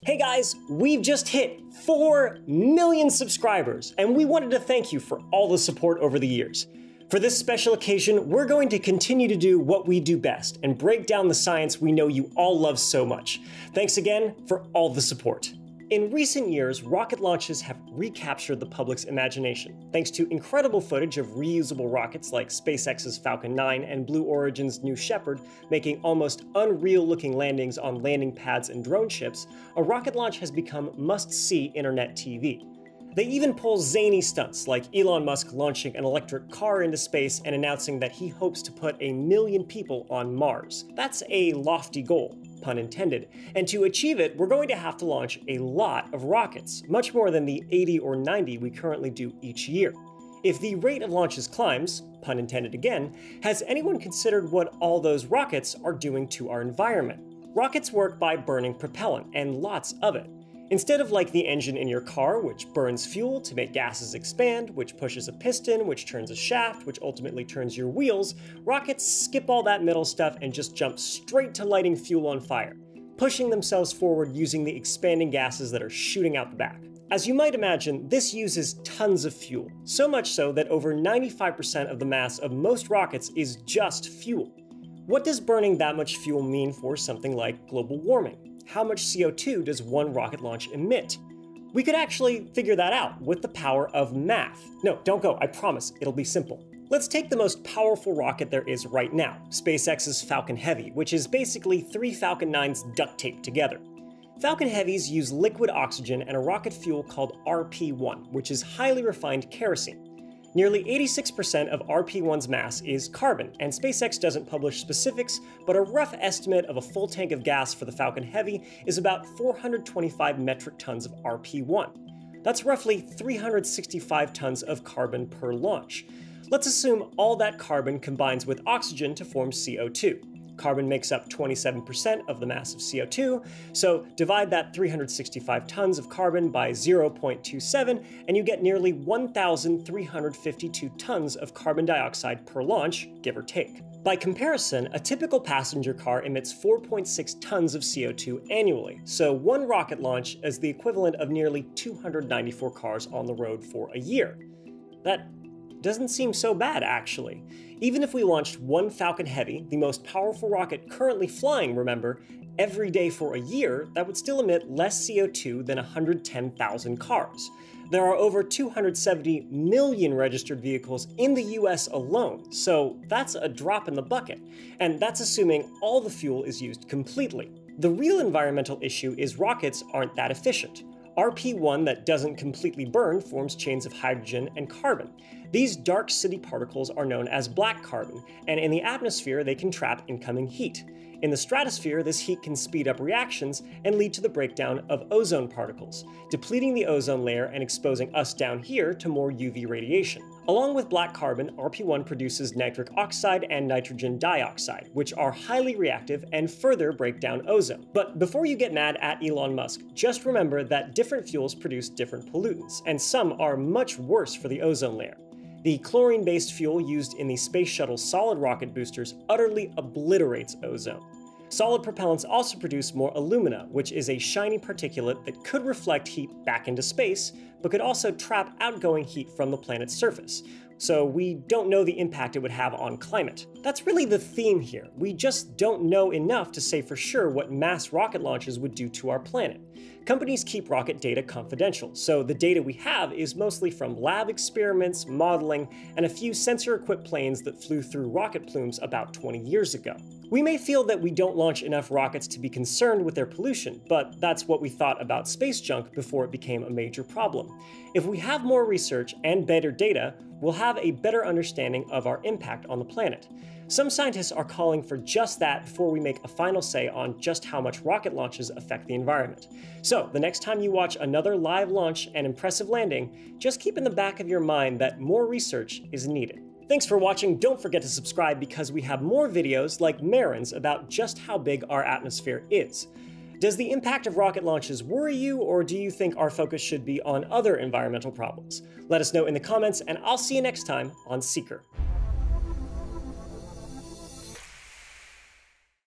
Hey guys, we've just hit 4 million subscribers, and we wanted to thank you for all the support over the years. For this special occasion, we're going to continue to do what we do best and break down the science we know you all love so much. Thanks again for all the support. In recent years, rocket launches have recaptured the public's imagination, thanks to incredible footage of reusable rockets like SpaceX's Falcon 9 and Blue Origin's New Shepard making almost unreal-looking landings on landing pads and drone ships. A rocket launch has become must-see internet TV. They even pull zany stunts, like Elon Musk launching an electric car into space and announcing that he hopes to put 1 million people on Mars. That's a lofty goal, pun intended, and to achieve it, we're going to have to launch a lot of rockets, much more than the 80 or 90 we currently do each year. If the rate of launches climbs, pun intended again, has anyone considered what all those rockets are doing to our environment? Rockets work by burning propellant, and lots of it. Instead of like the engine in your car, which burns fuel to make gases expand, which pushes a piston, which turns a shaft, which ultimately turns your wheels, rockets skip all that middle stuff and just jump straight to lighting fuel on fire, pushing themselves forward using the expanding gases that are shooting out the back. As you might imagine, this uses tons of fuel, so much so that over 95% of the mass of most rockets is just fuel. What does burning that much fuel mean for something like global warming? How much CO2 does one rocket launch emit? We could actually figure that out with the power of math. No, don't go, I promise, it'll be simple. Let's take the most powerful rocket there is right now, SpaceX's Falcon Heavy, which is basically 3 Falcon 9s duct taped together. Falcon Heavies use liquid oxygen and a rocket fuel called RP-1, which is highly refined kerosene. Nearly 86% of RP-1's mass is carbon, and SpaceX doesn't publish specifics, but a rough estimate of a full tank of gas for the Falcon Heavy is about 425 metric tons of RP-1. That's roughly 365 tons of carbon per launch. Let's assume all that carbon combines with oxygen to form CO2. Carbon makes up 27% of the mass of CO2, so divide that 365 tons of carbon by 0.27, and you get nearly 1,352 tons of carbon dioxide per launch, give or take. By comparison, a typical passenger car emits 4.6 tons of CO2 annually, so one rocket launch is the equivalent of nearly 294 cars on the road for a year. That doesn't seem so bad, actually. Even if we launched one Falcon Heavy, the most powerful rocket currently flying, remember, every day for a year, that would still emit less CO2 than 110,000 cars. There are over 270 million registered vehicles in the US alone, so that's a drop in the bucket. And that's assuming all the fuel is used completely. The real environmental issue is rockets aren't that efficient. RP-1 that doesn't completely burn forms chains of hydrogen and carbon. These dark city particles are known as black carbon, and in the atmosphere they can trap incoming heat. In the stratosphere, this heat can speed up reactions and lead to the breakdown of ozone particles, depleting the ozone layer and exposing us down here to more UV radiation. Along with black carbon, RP-1 produces nitric oxide and nitrogen dioxide, which are highly reactive and further break down ozone. But before you get mad at Elon Musk, just remember that different fuels produce different pollutants, and some are much worse for the ozone layer. The chlorine-based fuel used in the Space Shuttle's solid rocket boosters utterly obliterates ozone. Solid propellants also produce more alumina, which is a shiny particulate that could reflect heat back into space, but could also trap outgoing heat from the planet's surface. So we don't know the impact it would have on climate. That's really the theme here. We just don't know enough to say for sure what mass rocket launches would do to our planet. Companies keep rocket data confidential, so the data we have is mostly from lab experiments, modeling, and a few sensor-equipped planes that flew through rocket plumes about 20 years ago. We may feel that we don't launch enough rockets to be concerned with their pollution, but that's what we thought about space junk before it became a major problem. If we have more research and better data, we'll have a better understanding of our impact on the planet. Some scientists are calling for just that before we make a final say on just how much rocket launches affect the environment. So, the next time you watch another live launch and impressive landing, just keep in the back of your mind that more research is needed. Thanks for watching. Don't forget to subscribe because we have more videos like Marin's about just how big our atmosphere is. Does the impact of rocket launches worry you, or do you think our focus should be on other environmental problems? Let us know in the comments, and I'll see you next time on Seeker.